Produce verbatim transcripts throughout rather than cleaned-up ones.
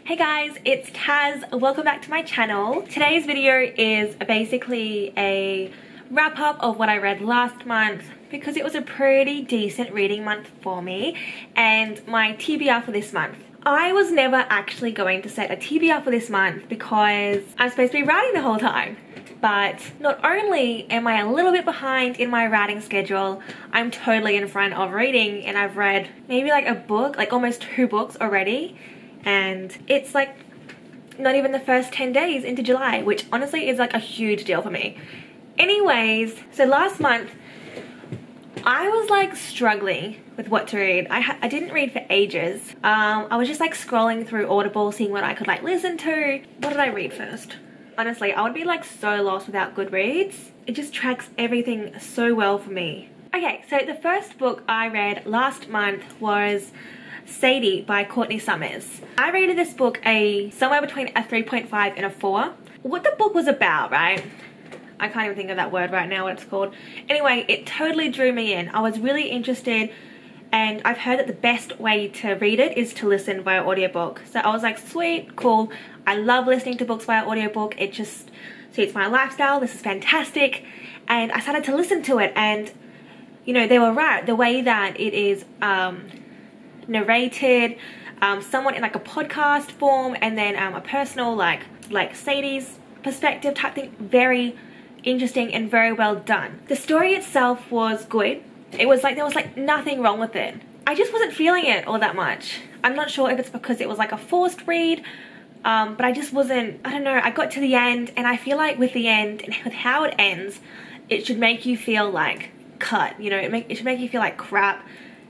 Hey guys, it's Taz. Welcome back to my channel. Today's video is basically a wrap up of what I read last month because it was a pretty decent reading month for me, and my T B R for this month. I was never actually going to set a T B R for this month because I'm supposed to be writing the whole time. But not only am I a little bit behind in my writing schedule, I'm totally in front of reading, and I've read maybe like a book, like almost two books already. And it's like not even the first ten days into July, which honestly is like a huge deal for me. Anyways, so last month I was like struggling with what to read. I, ha I didn't read for ages. Um, I was just like scrolling through Audible, seeing what I could like listen to. What did I read first? Honestly, I would be like so lost without Goodreads. It just tracks everything so well for me. Okay, so the first book I read last month was Sadie by Courtney Summers. I rated this book a somewhere between a three point five and a four. What the book was about, right? I can't even think of that word right now, what it's called. Anyway, it totally drew me in. I was really interested, and I've heard that the best way to read it is to listen via audiobook. So I was like, sweet, cool. I love listening to books via audiobook. It just suits my lifestyle. This is fantastic. And I started to listen to it, and you know, they were right. The way that it is um, narrated, um, somewhat in like a podcast form, and then um, a personal like like Sadie's perspective type thing. Very interesting and very well done. The story itself was good. It was like there was like nothing wrong with it. I just wasn't feeling it all that much. I'm not sure if it's because it was like a forced read, um, but I just wasn't, I don't know, I got to the end, and I feel like with the end and with how it ends, it should make you feel like cut, you know, it, make, it should make you feel like crap,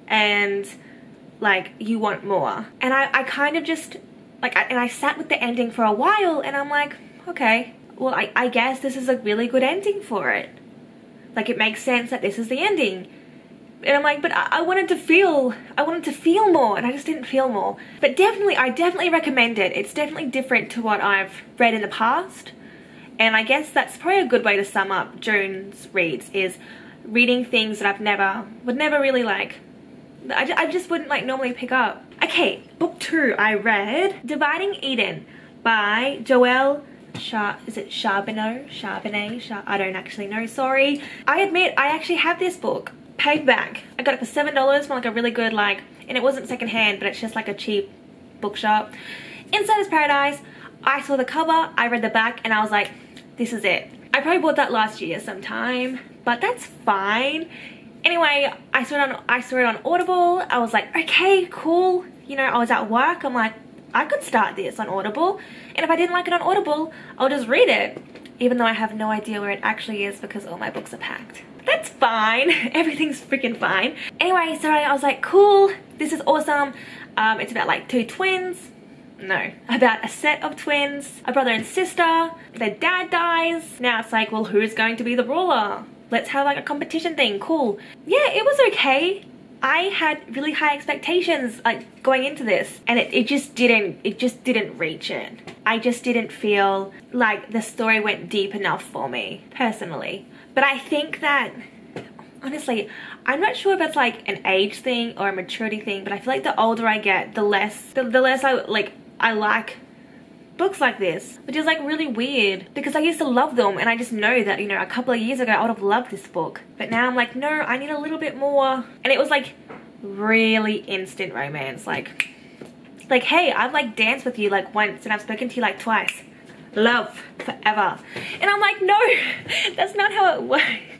and like you want more. And I, I kind of just like I, and I sat with the ending for a while, and I'm like, okay, well I, I guess this is a really good ending for it. Like it makes sense that this is the ending. And I'm like, but I, I wanted to feel I wanted to feel more, and I just didn't feel more. But definitely, I definitely recommend it. It's definitely different to what I've read in the past, and I guess that's probably a good way to sum up June's reads, is reading things that I've never would never really like I, I just wouldn't like normally pick up. Okay, book two I read Dividing Eden by Joelle Char is it Charbonneau? Charbonnet? Char I don't actually know, sorry. I admit I actually have this book paperback. I got it for seven dollars from like a really good like, and it wasn't secondhand, but it's just like a cheap bookshop. Insider's Paradise. I saw the cover, I read the back, and I was like, this is it. I probably bought that last year sometime, but that's fine. Anyway, I saw it on I saw it on Audible. I was like, okay, cool. You know, I was at work. I'm like, I could start this on Audible, and if I didn't like it on Audible, I'll just read it, even though I have no idea where it actually is because all my books are packed. That's fine. Everything's freaking fine. Anyway, so I was like, cool. This is awesome. Um, it's about like two twins. No, about a set of twins, a brother and sister. Their dad dies. Now it's like, well, who's going to be the ruler? Let's have like a competition thing. Cool. Yeah, it was okay. I had really high expectations like going into this, and it, it just didn't it just didn't reach it. I just didn't feel like the story went deep enough for me personally. But I think that honestly, I'm not sure if it's like an age thing or a maturity thing, but I feel like the older I get, the less the, the less I like I like books like this, which is like really weird because I used to love them, and I just know that, you know, a couple of years ago I would have loved this book, but now I'm like, no, I need a little bit more. And it was like really instant romance, like like hey, I've like danced with you like once, and I've spoken to you like twice, love forever. And I'm like, no, that's not how it works.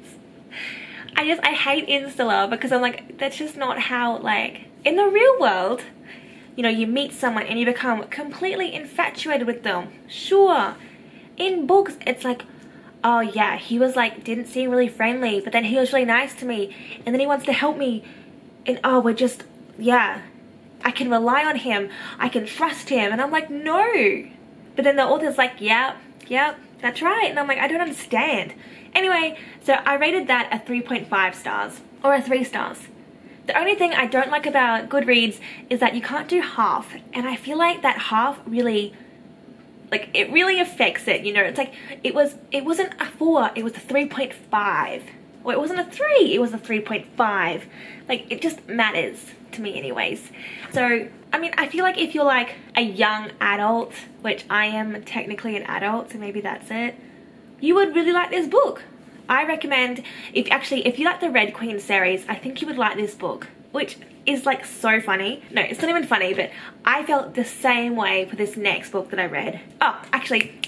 I just I hate insta love because I'm like, that's just not how, like in the real world, you know, you meet someone and you become completely infatuated with them. Sure. In books, it's like, oh yeah, he was like, didn't seem really friendly, but then he was really nice to me, and then he wants to help me, and oh, we're just, yeah, I can rely on him, I can trust him. And I'm like, no. But then the author's like, yeah, yeah, that's right. And I'm like, I don't understand. Anyway, so I rated that a three point five stars, or a three stars. The only thing I don't like about Goodreads is that you can't do half, and I feel like that half really, like, it really affects it, you know. It's like, it was, it wasn't a four, it was a three point five. Or it wasn't a three, it was a three point five. Like, it just matters to me anyways. So, I mean, I feel like if you're like a young adult, which I am technically an adult, so maybe that's it, you would really like this book. I recommend, if actually, if you like the Red Queen series, I think you would like this book, which is like so funny. No, it's not even funny, but I felt the same way for this next book that I read. Oh, actually,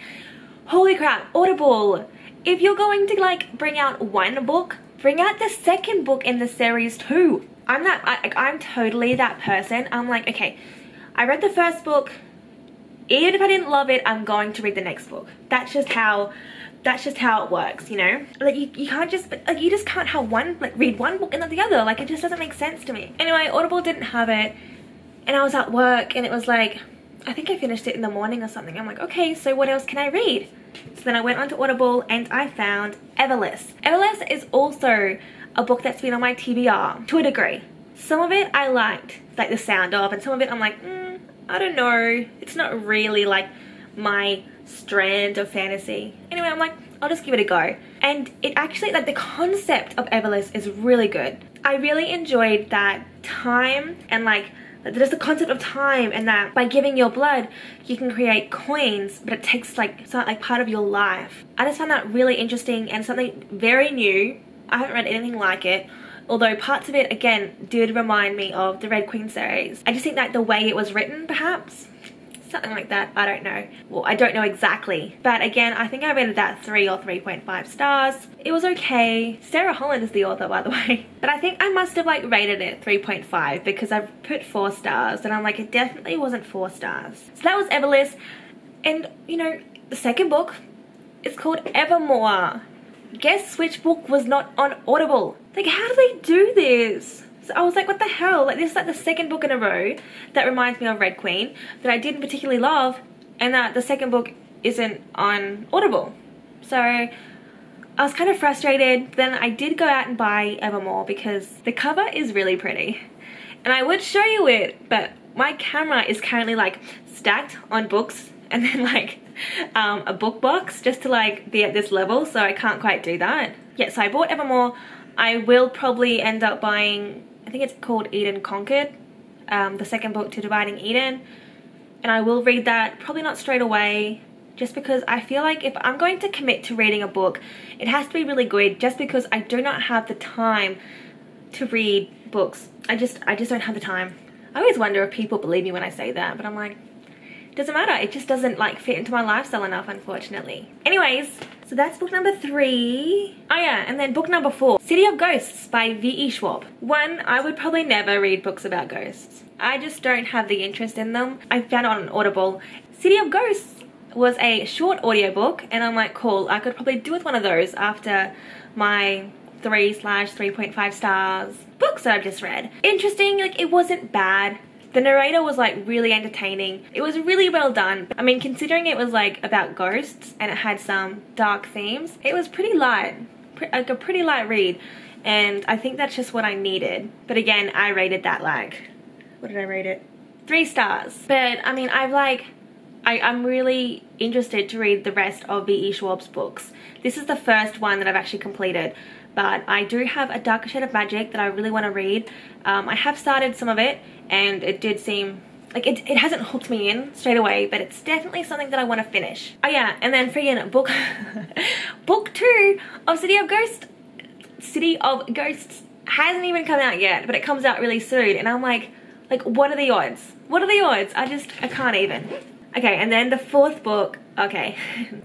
holy crap, Audible. If you're going to like bring out one book, bring out the second book in the series too. I'm that, I, I'm totally that person. I'm like, okay, I read the first book. Even if I didn't love it, I'm going to read the next book. That's just how, that's just how it works, you know? Like, you, you can't just, like, you just can't have one, like, read one book and not the other. Like, it just doesn't make sense to me. Anyway, Audible didn't have it, and I was at work, and it was like, I think I finished it in the morning or something. I'm like, okay, so what else can I read? So then I went onto Audible, and I found Everless. Everless is also a book that's been on my T B R, to a degree. Some of it I liked, like the sound of, and some of it I'm like, mm, I don't know. It's not really like my strand of fantasy. Anyway, I'm like, I'll just give it a go. And it actually, like, the concept of Everless is really good. I really enjoyed that time and like there's the concept of time, and that by giving your blood you can create coins, but it takes like, it's not like part of your life. I just found that really interesting and something very new. I haven't read anything like it, although parts of it again did remind me of the Red Queen series. I just think that the way it was written, perhaps something like that, I don't know. Well, I don't know exactly, but again, I think I rated that three or three point five stars. It was okay. Sarah Holland is the author, by the way, but I think I must have like rated it three point five because I've put four stars and I'm like, it definitely wasn't four stars. So that was Everless, and you know, the second book is called Evermore. Guess which book was not on Audible? Like, how do they do this? So I was like, what the hell? Like, this is like the second book in a row that reminds me of Red Queen that I didn't particularly love, and that the second book isn't on Audible. So I was kind of frustrated. Then I did go out and buy Evermore because the cover is really pretty. And I would show you it, but my camera is currently like stacked on books and then like um, a book box just to like be at this level, so I can't quite do that. Yeah, so I bought Evermore. I will probably end up buying, I think it's called Eden Conquered, um, the second book to Dividing Eden, and I will read that, probably not straight away, just because I feel like if I'm going to commit to reading a book, it has to be really good, just because I do not have the time to read books. I just, I just don't have the time. I always wonder if people believe me when I say that, but I'm like, it doesn't matter, it just doesn't like fit into my lifestyle enough, unfortunately. Anyways, so that's book number three. Oh yeah, and then book number four, City of Ghosts by V E Schwab. One, I would probably never read books about ghosts. I just don't have the interest in them. I found it on Audible. City of Ghosts was a short audiobook, and I'm like, cool, I could probably do with one of those after my three slash three point five stars books that I've just read. Interesting, like, it wasn't bad. The narrator was like really entertaining. It was really well done. I mean, considering it was like about ghosts and it had some dark themes, it was pretty light, pre like a pretty light read. And I think that's just what I needed. But again, I rated that like, what did I rate it? Three stars. But I mean, I've like, I, I'm really interested to read the rest of V E Schwab's books. This is the first one that I've actually completed. But I do have A Darker Shade of Magic that I really want to read. Um, I have started some of it, and it did seem like it, it hasn't hooked me in straight away, but it's definitely something that I want to finish. Oh yeah, and then freaking book book two of City of Ghosts City of Ghosts hasn't even come out yet, but it comes out really soon, and I'm like, like what are the odds? What are the odds? I just, I can't even. Okay, and then the fourth book, okay.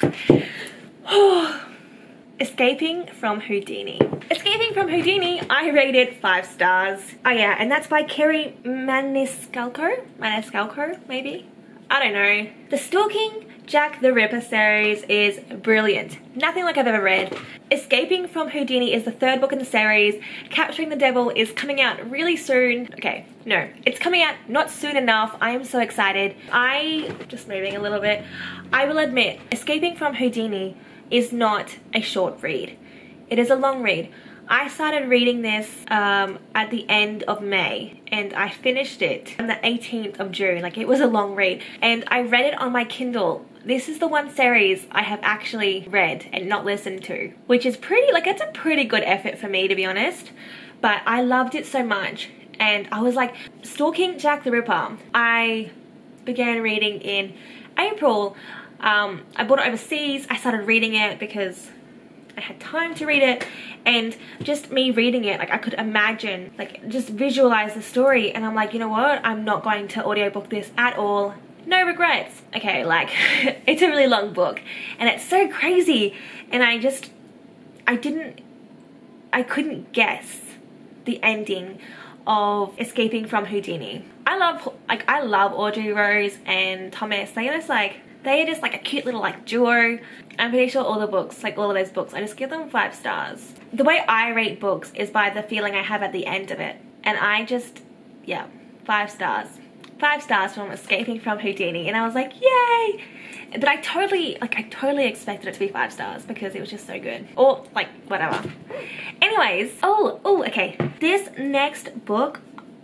Escaping from Houdini. Escaping from Houdini, I rated five stars. Oh yeah, and that's by Kerry Maniscalco? Maniscalco, maybe? I don't know. The Stalking Jack the Ripper series is brilliant. Nothing like I've ever read. Escaping from Houdini is the third book in the series. Capturing the Devil is coming out really soon. Okay, no, it's coming out not soon enough. I am so excited. I, just moving a little bit, I will admit, Escaping from Houdini is not a short read. It is a long read. I started reading this um, at the end of May, and I finished it on the eighteenth of June. Like, it was a long read, and I read it on my Kindle this is the one series I have actually read and not listened to, which is pretty, like, it's a pretty good effort for me, to be honest. But I loved it so much, and I was like stalking Jack the Ripper. I began reading in April. Um, I bought it overseas. I started reading it because I had time to read it, and just me reading it, like I could imagine, like just visualize the story, and I'm like, you know what, I'm not going to audiobook this at all. No regrets. Okay, like it's a really long book and it's so crazy, and I just I didn't I couldn't guess the ending of Escaping from Houdini. I love like I love Audrey Rose and Thomas. They're just like They are just like a cute little like duo. I'm pretty sure all the books, like all of those books, I just give them five stars. The way I rate books is by the feeling I have at the end of it. And I just, yeah, five stars. Five stars from Escaping from Houdini. And I was like, yay! But I totally, like I totally expected it to be five stars because it was just so good. Or like, whatever. Anyways, oh, oh, okay. This next book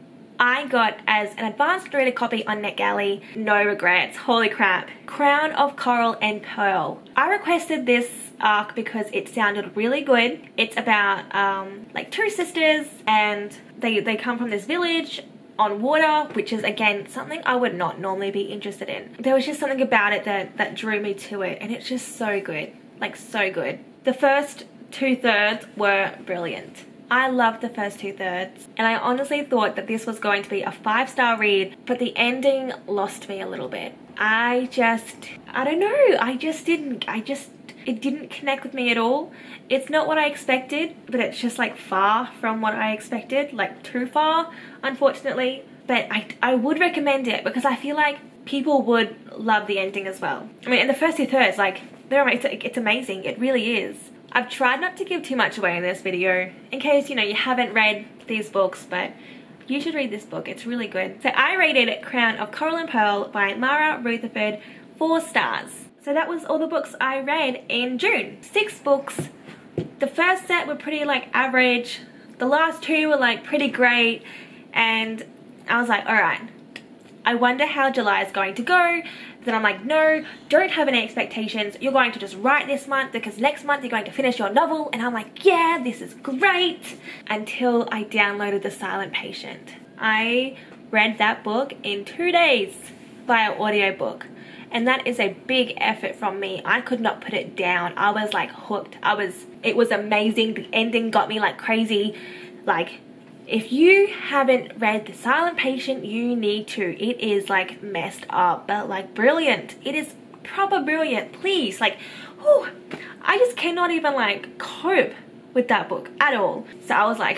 I got as an advanced reader copy on NetGalley. No regrets. Holy crap. Crown of Coral and Pearl. I requested this arc because it sounded really good. It's about um, like two sisters, and they, they come from this village on water, which is again something I would not normally be interested in. There was just something about it that, that drew me to it, and it's just so good. Like so good. The first two thirds were brilliant. I loved the first two thirds, and I honestly thought that this was going to be a five star read, but the ending lost me a little bit. I just, I don't know, I just didn't, I just, it didn't connect with me at all. It's not what I expected, but it's just like far from what I expected, like too far, unfortunately. But I, I would recommend it because I feel like people would love the ending as well. I mean, in the first two thirds, like, they're, it's, it's amazing, it really is. I've tried not to give too much away in this video in case, you know, you haven't read these books, but you should read this book. It's really good. So I rated Crown of Coral and Pearl by Mara Rutherford four stars. So that was all the books I read in June. Six books. The first set were pretty like average. The last two were like pretty great. And I was like, all right, I wonder how July is going to go. Then I'm like, no, don't have any expectations. You're going to just write this month because next month you're going to finish your novel. And I'm like, yeah, this is great. Until I downloaded The Silent Patient. I read that book in two days via audiobook. And that is a big effort from me. I could not put it down. I was like hooked. I was, it was amazing. The ending got me like crazy. Like, if you haven't read The Silent Patient, you need to. It is like messed up, but like brilliant. It is proper brilliant. Please, like, whew, I just cannot even like cope with that book at all. So I was like,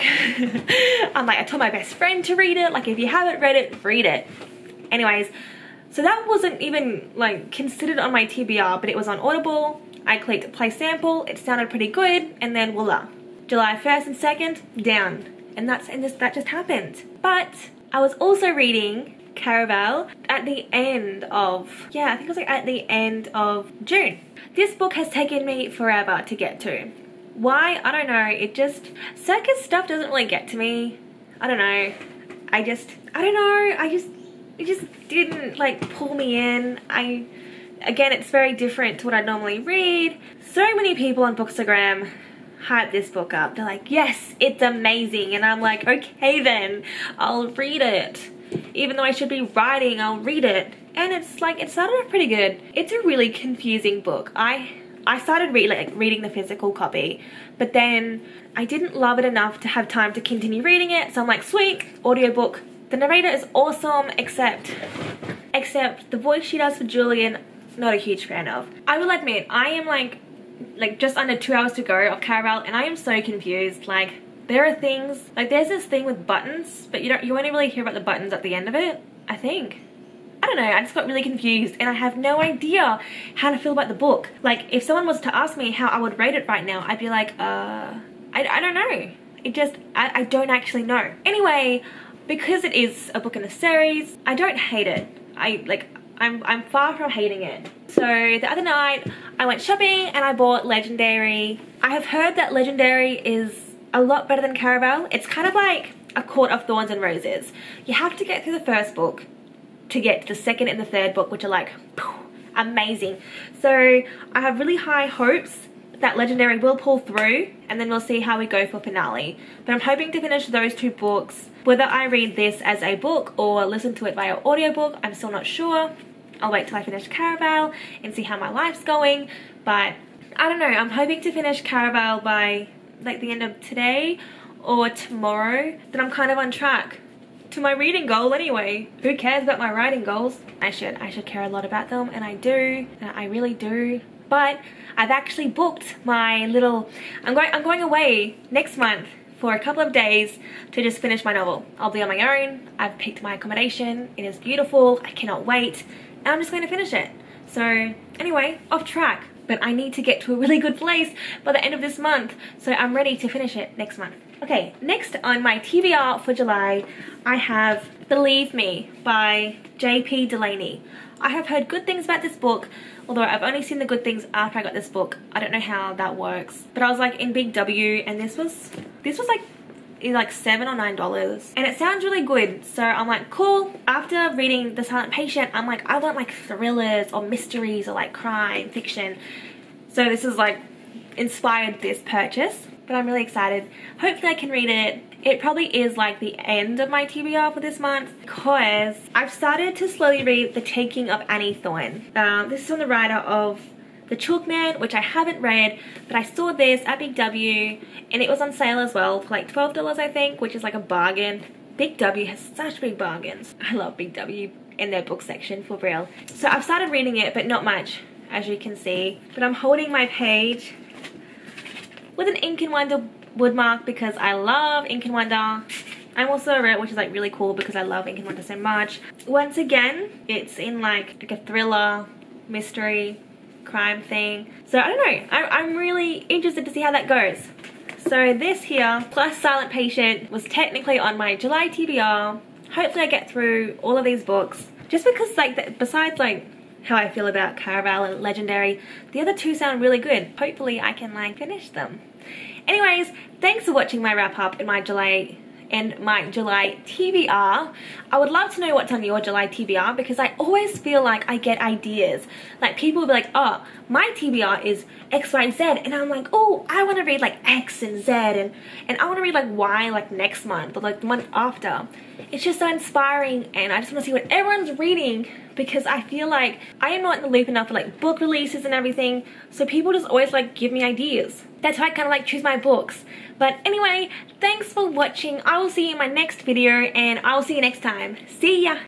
I'm like, I told my best friend to read it. Like, if you haven't read it, read it. Anyways, so that wasn't even like considered on my T B R, but it was on Audible. I clicked play sample. It sounded pretty good, and then voila, July first and second down. And that's and this, that just happened. But I was also reading Caraval at the end of, yeah, I think it was like at the end of June. This book has taken me forever to get to. Why? I don't know. It just, circus stuff doesn't really get to me. I don't know. I just, I don't know. I just, it just didn't like pull me in. I, again, it's very different to what I normally read. So many people on Bookstagram hype this book up. They're like, yes, it's amazing. And I'm like, okay then, I'll read it. Even though I should be writing, I'll read it. And it's like, it started off pretty good. It's a really confusing book. I I started re like, reading the physical copy, but then I didn't love it enough to have time to continue reading it. So I'm like, sweet, audiobook. The narrator is awesome, except, except the voice she does for Julian, not a huge fan of. I will admit, I am like, like just under two hours to go of Caraval, and I am so confused. Like, there are things, like there's this thing with buttons, but you don't, you only really hear about the buttons at the end of it, I think. I don't know, I just got really confused, and I have no idea how to feel about the book. Like, if someone was to ask me how I would rate it right now, I'd be like, uh, I, I don't know. It just, I, I don't actually know. Anyway, because it is a book in a series, I don't hate it. I, like, I'm, I'm far from hating it. So the other night I went shopping and I bought Legendary. I have heard that Legendary is a lot better than Caraval. It's kind of like A Court of Thorns and Roses. You have to get through the first book to get to the second and the third book, which are like amazing. So I have really high hopes that Legendary will pull through, and then we'll see how we go for finale. But I'm hoping to finish those two books. Whether I read this as a book or listen to it via audiobook, I'm still not sure. I'll wait till I finish Caraval and see how my life's going. But I don't know, I'm hoping to finish Caraval by like the end of today or tomorrow. Then I'm kind of on track to my reading goal anyway. Who cares about my writing goals? I should. I should care a lot about them, and I do. And I really do. But I've actually booked my little, I'm going, I'm going away next month for a couple of days to just finish my novel. I'll be on my own. I've picked my accommodation. It is beautiful. I cannot wait. And I'm just going to finish it. So anyway, off track. But I need to get to a really good place by the end of this month. So I'm ready to finish it next month. Okay, next on my T B R for July, I have Believe Me by J P Delaney. I have heard good things about this book, although I've only seen the good things after I got this book. I don't know how that works. But I was like in Big W, and this was, this was like, like seven or nine dollars. And it sounds really good. So I'm like, cool. After reading The Silent Patient, I'm like, I want like thrillers or mysteries or like crime fiction. So this is like inspired this purchase. But I'm really excited. Hopefully I can read it. It probably is like the end of my T B R for this month, because I've started to slowly read The Taking of Annie Thorne. Um, this is from the writer of The Chalk Man, which I haven't read, but I saw this at Big W and it was on sale as well for like twelve dollars I think, which is like a bargain. Big W has such big bargains. I love Big W in their book section, for real. So I've started reading it, but not much, as you can see. But I'm holding my page with an Ink and Wonder woodmark because I love Ink and Wonder. I'm also a red, which is like really cool because I love Ink and Wonder so much. Once again, it's in like, like a thriller, mystery, crime thing. So I don't know, I, I'm really interested to see how that goes. So this here, plus Silent Patient, was technically on my July T B R. Hopefully I get through all of these books. Just because like, the, besides like how I feel about Caraval and Legendary, the other two sound really good. Hopefully I can like finish them. Anyways, thanks for watching my wrap up in my July and my July T B R. I would love to know what's on your July T B R, because I always feel like I get ideas. Like people will be like, oh, my T B R is X, Y, Z, and I'm like, oh, I want to read like X and Z, and, and I want to read like Y like next month or like the month after. It's just so inspiring, and I just want to see what everyone's reading, because I feel like I am not in the loop enough for like book releases and everything, so people just always like give me ideas. That's how I kind of like choose my books. But anyway, thanks for watching. I will see you in my next video, and I will see you next time. See ya!